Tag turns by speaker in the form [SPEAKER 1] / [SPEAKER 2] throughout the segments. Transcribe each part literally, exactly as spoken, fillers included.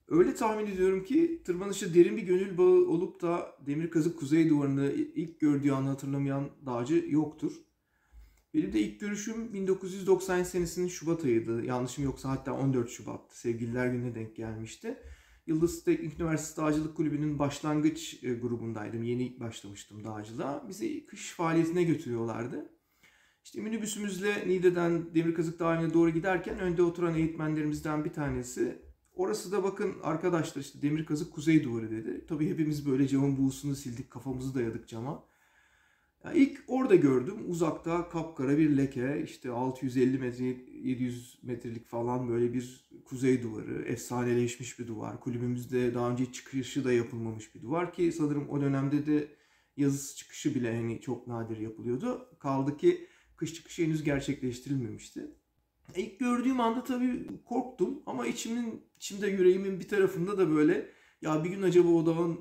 [SPEAKER 1] Öyle tahmin ediyorum ki tırmanışa derin bir gönül bağı olup da Demirkazık Kuzey Duvarı'nı ilk gördüğü anı hatırlamayan dağcı yoktur. Benim de ilk görüşüm bin dokuz yüz doksan senesinin Şubat ayıydı. Yanlışım yoksa hatta on dört Şubat'tı. Sevgililer Günü'ne denk gelmişti. Yıldız Teknik Üniversitesi Dağcılık Kulübü'nün başlangıç e, grubundaydım. Yeni başlamıştım dağcılığa. Bizi kış faaliyetine götürüyorlardı. İşte minibüsümüzle Niğde'den Demirkazık Dağı'na doğru giderken önde oturan eğitmenlerimizden bir tanesi, orası da bakın arkadaşlar işte Demirkazık Kuzey Duvarı dedi. Tabii hepimiz böyle camın buğusunu sildik, kafamızı dayadık cama. Yani ilk orada gördüm, uzakta kapkara bir leke, işte altı yüz elli metre, yedi yüz metrelik falan böyle bir kuzey duvarı, efsaneleşmiş bir duvar. Kulübümüzde daha önce çıkışı da yapılmamış bir duvar ki sanırım o dönemde de yazısı çıkışı bile hani çok nadir yapılıyordu. Kaldı ki kış çıkışı henüz gerçekleştirilmemişti. İlk gördüğüm anda tabii korktum ama içimin, içimde yüreğimin bir tarafında da böyle ya bir gün acaba o dağın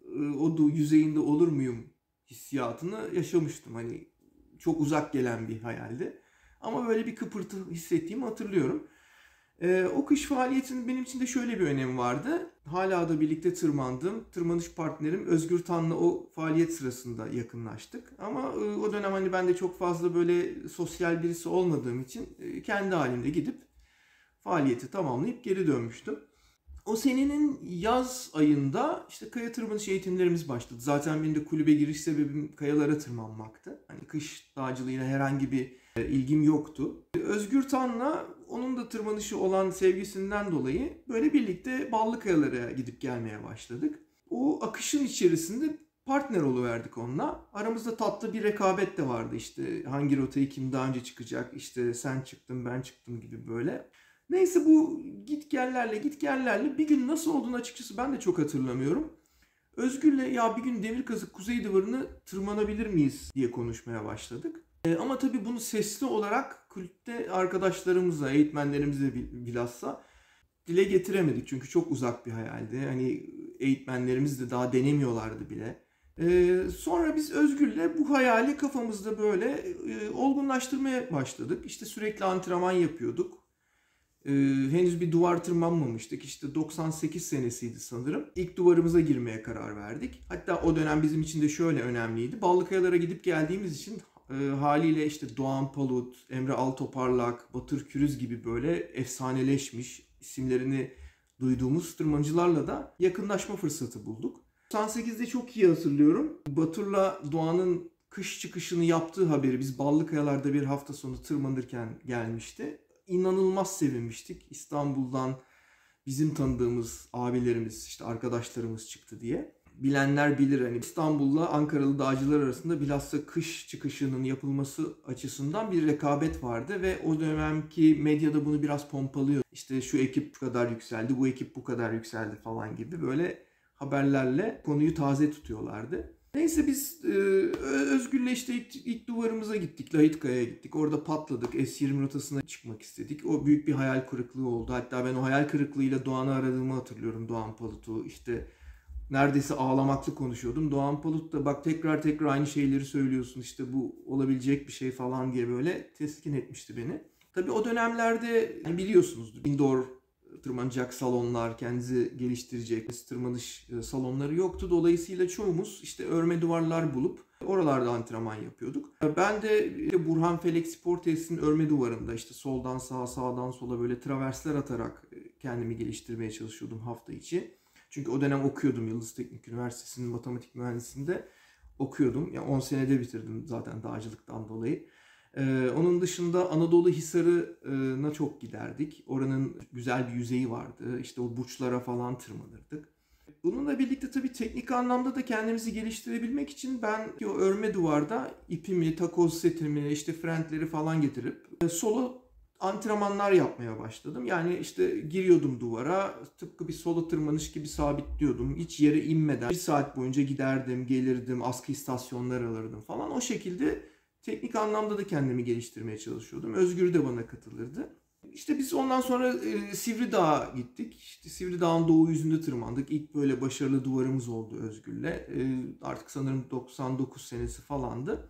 [SPEAKER 1] o yüzeyinde olur muyum hissiyatını yaşamıştım. Hani çok uzak gelen bir hayaldi. Ama böyle bir kıpırtı hissettiğimi hatırlıyorum. Ee, o kış faaliyetinin benim için de şöyle bir önemi vardı. Hala da birlikte tırmandım. Tırmanış partnerim Özgür Tan'la o faaliyet sırasında yakınlaştık. Ama e, o dönem hani ben de çok fazla böyle sosyal birisi olmadığım için e, kendi halimde gidip faaliyeti tamamlayıp geri dönmüştüm. O senenin yaz ayında işte kaya tırmanış eğitimlerimiz başladı. Zaten benim de kulübe giriş sebebim kayalara tırmanmaktı. Hani kış dağcılığıyla herhangi bir e, ilgim yoktu. Özgür Tan'la onun da tırmanışı olan sevgisinden dolayı böyle birlikte ballı kayalara gidip gelmeye başladık. O akışın içerisinde partner oluverdik onunla. Aramızda tatlı bir rekabet de vardı işte hangi rotayı kim daha önce çıkacak, işte sen çıktın ben çıktım gibi böyle. Neyse bu git gellerle git gellerle bir gün nasıl olduğunu açıkçası ben de çok hatırlamıyorum. Özgür'le ya bir gün Demirkazık Kuzey Duvarı'nı tırmanabilir miyiz diye konuşmaya başladık. E, ama tabii bunu sesli olarak kulüpte arkadaşlarımızla, eğitmenlerimizle bilhassa dile getiremedik. Çünkü çok uzak bir hayaldi. Hani eğitmenlerimiz de daha denemiyorlardı bile. E, sonra biz Özgür'le bu hayali kafamızda böyle e, olgunlaştırmaya başladık. İşte sürekli antrenman yapıyorduk. Ee, henüz bir duvar tırmanmamıştık. İşte doksan sekiz senesiydi sanırım. İlk duvarımıza girmeye karar verdik. Hatta o dönem bizim için de şöyle önemliydi. Ballıkayalara gidip geldiğimiz için e, haliyle işte Doğan Palut, Emre Altoparlak, Batır Kürüz gibi böyle efsaneleşmiş isimlerini duyduğumuz tırmancılarla da yakınlaşma fırsatı bulduk. doksan sekizde çok iyi hatırlıyorum. Batur'la Doğan'ın kış çıkışını yaptığı haberi biz Ballıkayalar'da bir hafta sonu tırmanırken gelmişti. İnanılmaz sevinmiştik. İstanbul'dan bizim tanıdığımız abilerimiz, işte arkadaşlarımız çıktı diye. Bilenler bilir hani İstanbul'la Ankaralı dağcılar arasında bilhassa kış çıkışının yapılması açısından bir rekabet vardı ve o dönemki medyada bunu biraz pompalıyor. İşte şu ekip bu kadar yükseldi, bu ekip bu kadar yükseldi falan gibi böyle haberlerle konuyu taze tutuyorlardı. Neyse biz e, Özgür'le işte ilk, ilk duvarımıza gittik. Lahitkaya'ya gittik. Orada patladık. S yirmi rotasına çıkmak istedik. O büyük bir hayal kırıklığı oldu. Hatta ben o hayal kırıklığıyla Doğan'ı aradığımı hatırlıyorum. Doğan Palut'u işte neredeyse ağlamaklı konuşuyordum. Doğan Palut da bak tekrar tekrar aynı şeyleri söylüyorsun. İşte bu olabilecek bir şey falan diye böyle teskin etmişti beni. Tabii o dönemlerde biliyorsunuz indoor tırmanacak salonlar, kendinizi geliştirecek tırmanış salonları yoktu. Dolayısıyla çoğumuz işte örme duvarlar bulup oralarda antrenman yapıyorduk. Ben de Burhan Felek Spor Tesisinin örme duvarında işte soldan sağa, sağdan sola böyle traversler atarak kendimi geliştirmeye çalışıyordum hafta içi. Çünkü o dönem okuyordum Yıldız Teknik Üniversitesi'nin matematik mühendisliğinde okuyordum. Yani on senede bitirdim zaten dağcılıktan dolayı. Ee, onun dışında Anadolu Hisarı'na çok giderdik. Oranın güzel bir yüzeyi vardı. İşte o burçlara falan tırmanırdık. Bununla birlikte tabii teknik anlamda da kendimizi geliştirebilmek için ben o örme duvarda ipimi, takoz setimi, işte frentleri falan getirip solo antrenmanlar yapmaya başladım. Yani işte giriyordum duvara, tıpkı bir solo tırmanış gibi sabitliyordum. Hiç yere inmeden bir saat boyunca giderdim, gelirdim, askı istasyonları alırdım falan. O şekilde teknik anlamda da kendimi geliştirmeye çalışıyordum. Özgür de bana katılırdı. İşte biz ondan sonra e, Sivri Dağ'a gittik. İşte Sivri Dağ'ın doğu yüzünde tırmandık. İlk böyle başarılı duvarımız oldu Özgür'le. E, artık sanırım doksan dokuz senesi falandı.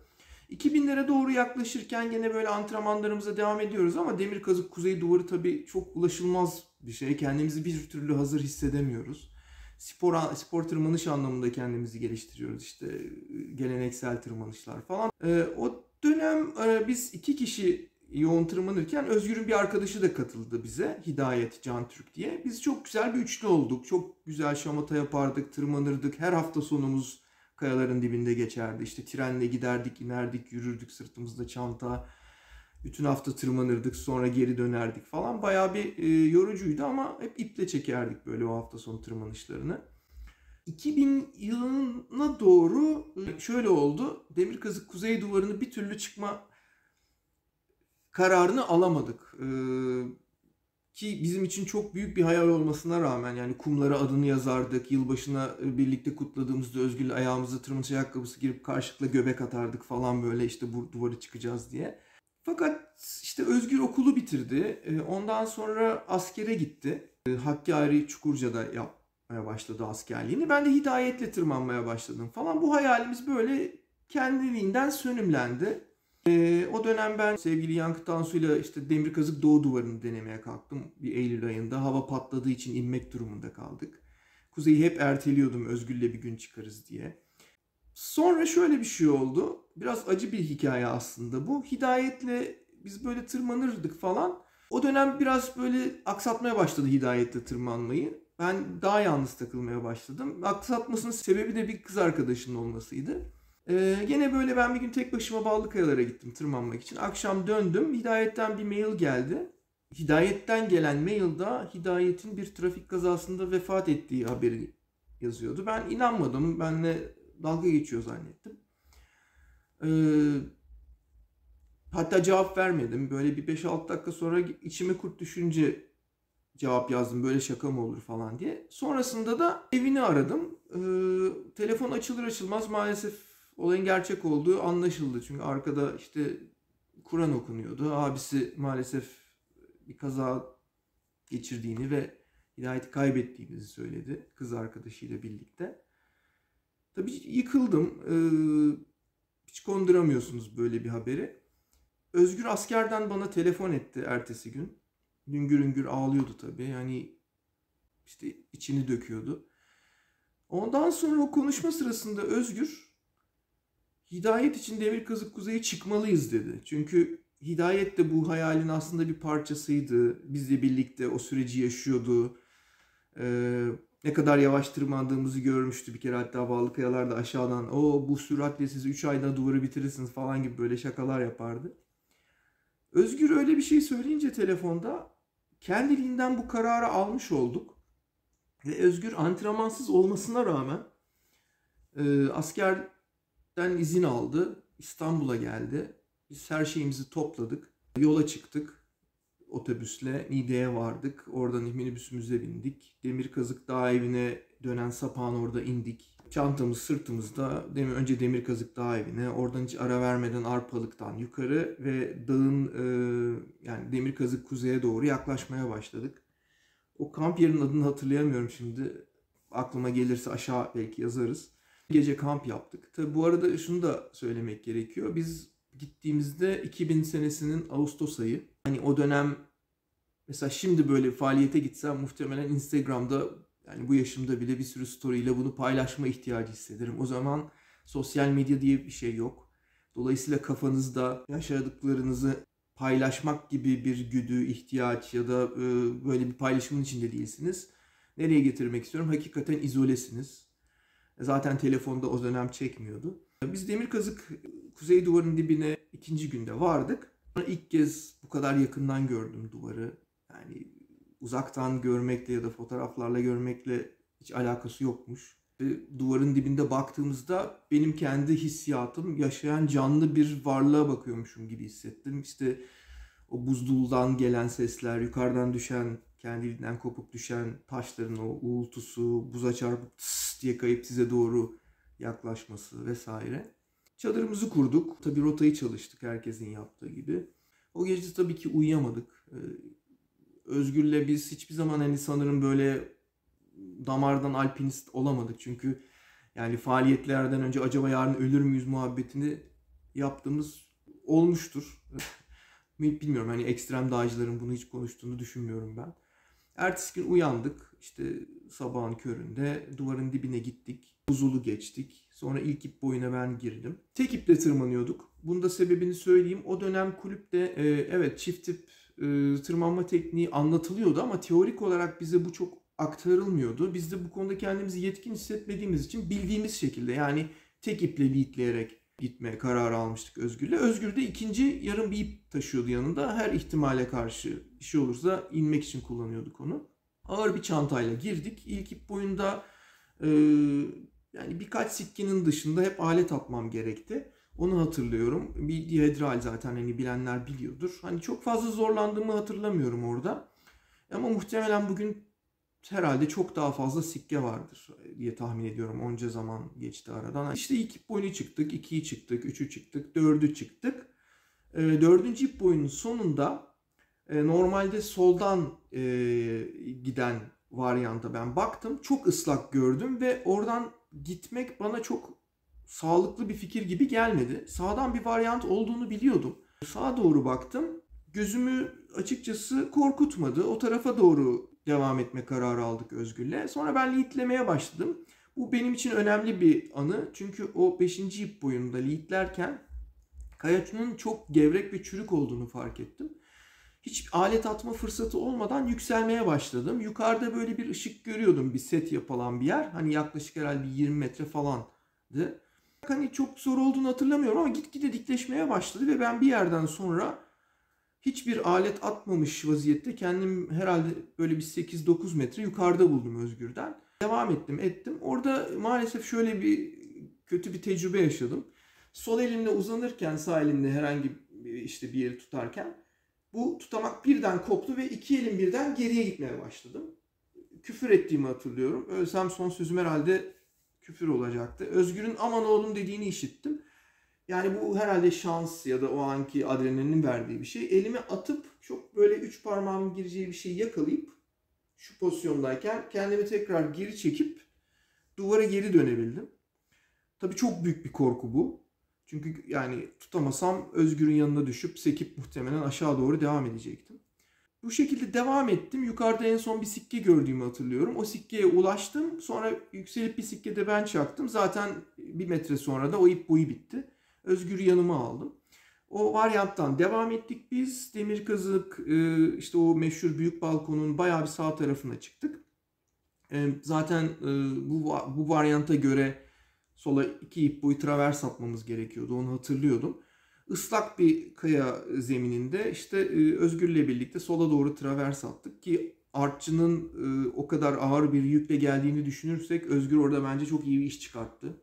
[SPEAKER 1] iki binlere doğru yaklaşırken gene böyle antrenmanlarımıza devam ediyoruz ama Demirkazık Kuzey Duvarı tabii çok ulaşılmaz bir şey. Kendimizi bir türlü hazır hissedemiyoruz. Spor, spor tırmanış anlamında kendimizi geliştiriyoruz. İşte geleneksel tırmanışlar falan. Ee, o dönem e, biz iki kişi yoğun tırmanırken Özgür'ün bir arkadaşı da katıldı bize. Hidayet Can Türk diye. Biz çok güzel bir üçlü olduk. Çok güzel şamata yapardık, tırmanırdık. Her hafta sonumuz kayaların dibinde geçerdi. İşte trenle giderdik, inerdik, yürürdük, sırtımızda çanta. Bütün hafta tırmanırdık, sonra geri dönerdik falan. Bayağı bir e, yorucuydu ama hep iple çekerdik böyle o hafta sonu tırmanışlarını. iki bin yılına doğru şöyle oldu. Demirkazık Kuzey Duvarı'nı bir türlü çıkma kararını alamadık. Ee, ki bizim için çok büyük bir hayal olmasına rağmen, yani kumlara adını yazardık. Yılbaşına birlikte kutladığımızda Özgür'le ayağımıza tırmanış ayakkabısı girip karşılıklı göbek atardık falan, böyle işte bu duvarı çıkacağız diye. Fakat işte Özgür okulu bitirdi. Ondan sonra askere gitti. Hakkari Çukurca'da yapmaya başladı askerliğini. Ben de Hidayet'le tırmanmaya başladım falan. Bu hayalimiz böyle kendiliğinden sönümlendi. Ee, o dönem ben sevgili Yankı Tansu'yla işte Demirkazık Doğu Duvarı'nı denemeye kalktım. Bir Eylül ayında hava patladığı için inmek durumunda kaldık. Kuzey'i hep erteliyordum, Özgür'le bir gün çıkarız diye. Sonra şöyle bir şey oldu. Biraz acı bir hikaye aslında bu. Hidayet'le biz böyle tırmanırdık falan. O dönem biraz böyle aksatmaya başladı Hidayet'le tırmanmayı. Ben daha yalnız takılmaya başladım. Aksatmasının sebebi de bir kız arkadaşının olmasıydı. Ee, gene böyle ben bir gün tek başıma Ballıkayalara gittim tırmanmak için. Akşam döndüm. Hidayet'ten bir mail geldi. Hidayet'ten gelen mailda Hidayet'in bir trafik kazasında vefat ettiği haberi yazıyordu. Ben inanmadım. Benle dalga geçiyor zannettim. Ee, hatta cevap vermedim. Böyle bir beş altı dakika sonra içime kurt düşünce cevap yazdım. Böyle şaka mı olur falan diye. Sonrasında da evini aradım. Ee, telefon açılır açılmaz maalesef olayın gerçek olduğu anlaşıldı. Çünkü arkada işte Kur'an okunuyordu. Abisi maalesef bir kaza geçirdiğini ve Hidayet'i kaybettiğimizi söyledi. Kız arkadaşıyla birlikte. Tabii yıkıldım. Ee, hiç konduramıyorsunuz böyle bir haberi. Özgür askerden bana telefon etti ertesi gün. Hüngür hüngür ağlıyordu tabii. Yani işte içini döküyordu. Ondan sonra o konuşma sırasında Özgür, Hidayet için Demirkazık Kuzey'e çıkmalıyız dedi. Çünkü Hidayet de bu hayalin aslında bir parçasıydı. Bizle birlikte o süreci yaşıyordu. Ee, ne kadar yavaş tırmandığımızı görmüştü bir kere. Hatta Ballıkayalar'da aşağıdan o bu süratle siz üç ayda duvarı bitirirsiniz falan gibi böyle şakalar yapardı. Özgür öyle bir şey söyleyince telefonda kendiliğinden bu kararı almış olduk. Ve Özgür antrenmansız olmasına rağmen e, askerden izin aldı. İstanbul'a geldi. Biz her şeyimizi topladık. Yola çıktık. Otobüsle Niğde'ye vardık. Oradan minibüsümüze bindik. Demirkazık Dağ Evi'ne dönen sapağın orada indik. Çantamız sırtımızda. Demir, önce Demirkazık Dağ Evi'ne. Oradan hiç ara vermeden Arpalık'tan yukarı ve dağın e, yani Demirkazık Kuzey'e doğru yaklaşmaya başladık. O kamp yerinin adını hatırlayamıyorum şimdi. Aklıma gelirse aşağı belki yazarız. Gece kamp yaptık. Tabi bu arada şunu da söylemek gerekiyor. Biz gittiğimizde iki bin senesinin Ağustos ayı. Hani o dönem mesela şimdi böyle bir faaliyete gitsem muhtemelen Instagram'da, yani bu yaşımda bile bir sürü story ile bunu paylaşma ihtiyacı hissederim. O zaman sosyal medya diye bir şey yok. Dolayısıyla kafanızda yaşadıklarınızı paylaşmak gibi bir güdü, ihtiyaç ya da böyle bir paylaşımın içinde değilsiniz. Nereye getirmek istiyorum? Hakikaten izolesiniz. Zaten telefonda o dönem çekmiyordu. Biz Demirkazık Kuzey Duvarı'nın dibine ikinci günde vardık. İlk kez bu kadar yakından gördüm duvarı. Yani uzaktan görmekle ya da fotoğraflarla görmekle hiç alakası yokmuş. Duvarın dibinde baktığımızda benim kendi hissiyatım yaşayan canlı bir varlığa bakıyormuşum gibi hissettim. İşte o buzuldan gelen sesler, yukarıdan düşen, kendiliğinden kopup düşen taşların o uğultusu, buza çarpıp tıs diye kayıp size doğru yaklaşması vesaire. Çadırımızı kurduk. Tabii rotayı çalıştık herkesin yaptığı gibi. O gece tabii ki uyuyamadık. Özgür'le biz hiçbir zaman hani sanırım böyle damardan alpinist olamadık. Çünkü yani faaliyetlerden önce acaba yarın ölür müyüz muhabbetini yaptığımız olmuştur. Bilmiyorum, hani ekstrem dağcıların bunu hiç konuştuğunu düşünmüyorum ben. Ertesi gün uyandık. İşte sabahın köründe duvarın dibine gittik. Buzulu geçtik. Sonra ilk ip boyuna ben girdim. Tek iple tırmanıyorduk. Bunun da sebebini söyleyeyim. O dönem kulüpte e, evet çift ip e, tırmanma tekniği anlatılıyordu ama teorik olarak bize bu çok aktarılmıyordu. Biz de bu konuda kendimizi yetkin hissetmediğimiz için bildiğimiz şekilde, yani tek iple leadleyerek gitmeye kararı almıştık Özgür'le. Özgür de ikinci yarım bir ip taşıyordu yanında. Her ihtimale karşı bir şey olursa inmek için kullanıyorduk onu. Ağır bir çantayla girdik. İlk ip boyunda e, yani birkaç sikkenin dışında hep alet atmam gerekti. Onu hatırlıyorum. Bir dihedral zaten hani bilenler biliyordur. Hani çok fazla zorlandığımı hatırlamıyorum orada. Ama muhtemelen bugün herhalde çok daha fazla sikke vardır diye tahmin ediyorum. Onca zaman geçti aradan. İşte ilk ip boyunu çıktık, ikiyi çıktık, üçü çıktık, dördü çıktık. E, dördüncü ip boyunun sonunda e, normalde soldan e, giden varyanta ben baktım. Çok ıslak gördüm ve oradan gitmek bana çok sağlıklı bir fikir gibi gelmedi. Sağdan bir varyant olduğunu biliyordum. Sağa doğru baktım. Gözümü açıkçası korkutmadı. O tarafa doğru devam etme kararı aldık Özgür'le. Sonra ben leadlemeye başladım. Bu benim için önemli bir anı. Çünkü o beşinci ip boyunda leadlerken kayaçının çok gevrek ve çürük olduğunu fark ettim. Hiç alet atma fırsatı olmadan yükselmeye başladım. Yukarıda böyle bir ışık görüyordum, bir set yapılan bir yer. Hani yaklaşık herhalde yirmi metre falandı. Hani çok zor olduğunu hatırlamıyorum ama gitgide dikleşmeye başladı ve ben bir yerden sonra hiçbir alet atmamış vaziyette kendim herhalde böyle bir sekiz dokuz metre yukarıda buldum Özgür'den. Devam ettim ettim. Orada maalesef şöyle bir kötü bir tecrübe yaşadım. Sol elimle uzanırken, sağ elimle herhangi bir, işte bir yeri tutarken bu tutamak birden koptu ve iki elim birden geriye gitmeye başladım. Küfür ettiğimi hatırlıyorum. Ölsem son sözüm herhalde küfür olacaktı. Özgür'ün aman oğlum dediğini işittim. Yani bu herhalde şans ya da o anki adrenalinin verdiği bir şey. Elime atıp çok böyle üç parmağımın gireceği bir şeyi yakalayıp şu pozisyondayken kendimi tekrar geri çekip duvara geri dönebildim. Tabii çok büyük bir korku bu. Çünkü yani tutamasam Özgür'ün yanına düşüp sekip muhtemelen aşağı doğru devam edecektim. Bu şekilde devam ettim. Yukarıda en son bir sikke gördüğümü hatırlıyorum. O sikkeye ulaştım. Sonra yükselip bir sikke de ben çaktım. Zaten bir metre sonra da o ip boyu bitti. Özgür'ü yanıma aldım. O varyanttan devam ettik biz. Demirkazık, işte o meşhur büyük balkonun bayağı bir sağ tarafına çıktık. Zaten bu, bu varyanta göre sola iki ip boyu travers atmamız gerekiyordu. Onu hatırlıyordum. Islak bir kaya zemininde işte Özgür'le birlikte sola doğru travers attık ki artçının o kadar ağır bir yükle geldiğini düşünürsek Özgür orada bence çok iyi bir iş çıkarttı.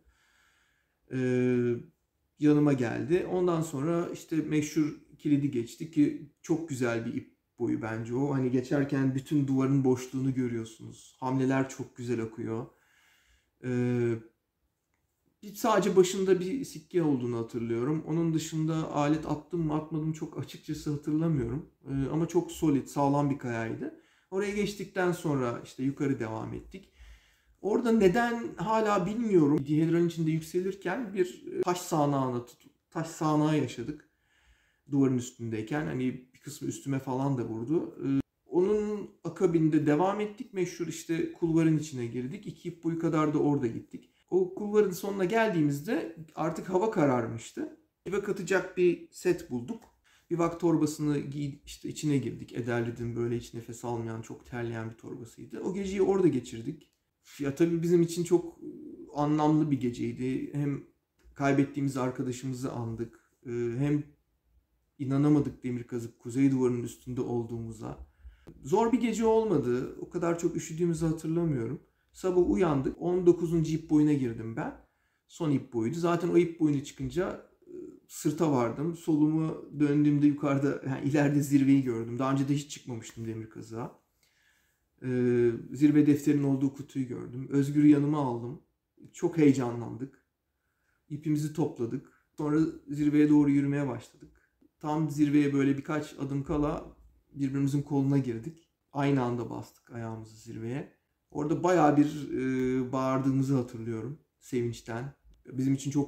[SPEAKER 1] Yanıma geldi. Ondan sonra işte meşhur kilidi geçtik ki çok güzel bir ip boyu bence o. Hani geçerken bütün duvarın boşluğunu görüyorsunuz. Hamleler çok güzel akıyor. Ee, sadece başında bir sikke olduğunu hatırlıyorum. Onun dışında alet attım mı atmadım çok açıkçası hatırlamıyorum. Ee, ama çok solid, sağlam bir kayaydı. Oraya geçtikten sonra işte yukarı devam ettik. Orada neden hala bilmiyorum. Dihedralin içinde yükselirken bir taş sağanağına, taş sağanağı yaşadık. Duvarın üstündeyken hani bir kısmı üstüme falan da vurdu. Onun akabinde devam ettik. Meşhur işte kulvarın içine girdik. İki ip boyu kadar da orada gittik. O kulvarın sonuna geldiğimizde artık hava kararmıştı. Eve katacak bir set bulduk. Bivak torbasını giy, işte içine girdik. Ederli'nin böyle hiç nefes almayan, çok terleyen bir torbasıydı. O geceyi orada geçirdik. Ya tabii bizim için çok anlamlı bir geceydi. Hem kaybettiğimiz arkadaşımızı andık. Hem inanamadık Demirkazık Kuzey Duvarı'nın üstünde olduğumuza. Zor bir gece olmadı. O kadar çok üşüdüğümüzü hatırlamıyorum. Sabah uyandık. on dokuzuncu ip boyuna girdim ben. Son ip boyuydu. Zaten o ip boyunu çıkınca sırta vardım. Solumu döndüğümde yukarıda, yani ileride zirveyi gördüm. Daha önce de hiç çıkmamıştım Demirkazık'a. Ee, zirve defterinin olduğu kutuyu gördüm. Özgür'ü yanıma aldım. Çok heyecanlandık. İpimizi topladık. Sonra zirveye doğru yürümeye başladık. Tam zirveye böyle birkaç adım kala birbirimizin koluna girdik. Aynı anda bastık ayağımızı zirveye. Orada bayağı bir e, bağırdığımızı hatırlıyorum sevinçten. Bizim için çok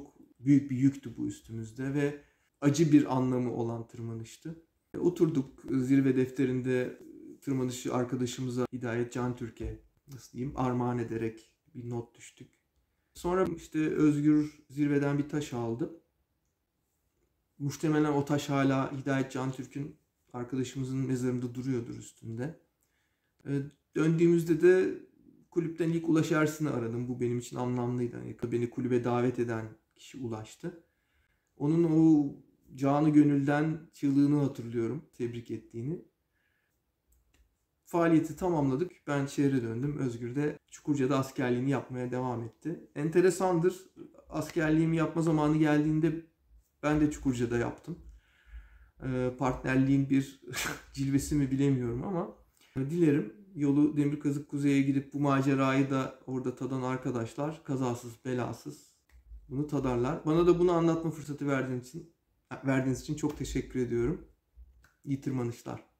[SPEAKER 1] büyük bir yüktü bu üstümüzde ve acı bir anlamı olan tırmanıştı. Oturduk zirve defterinde tırmanışı arkadaşımıza Hidayet Cantürk'e nasıl diyeyim armağan ederek bir not düştük. Sonra işte Özgür zirveden bir taş aldı. Muhtemelen o taş hala Hidayet Cantürk'ün arkadaşımızın mezarında duruyordur üstünde. Döndüğümüzde de kulüpten ilk Ulaş Ersin'i aradım. Bu benim için anlamlıydı. Yani beni kulübe davet eden kişi Ulaş'tı. Onun o canı gönülden çığlığını hatırlıyorum. Tebrik ettiğini. Faaliyeti tamamladık. Ben şehre döndüm. Özgür de Çukurca'da askerliğini yapmaya devam etti. Enteresandır. Askerliğimi yapma zamanı geldiğinde ben de Çukurca'da yaptım. Partnerliğin bir cilvesi mi bilemiyorum ama dilerim yolu Demirkazık Kuzey'e gidip bu macerayı da orada tadan arkadaşlar kazasız belasız bunu tadarlar. Bana da bunu anlatma fırsatı verdiğiniz için, verdiğiniz için çok teşekkür ediyorum. İyi tırmanışlar.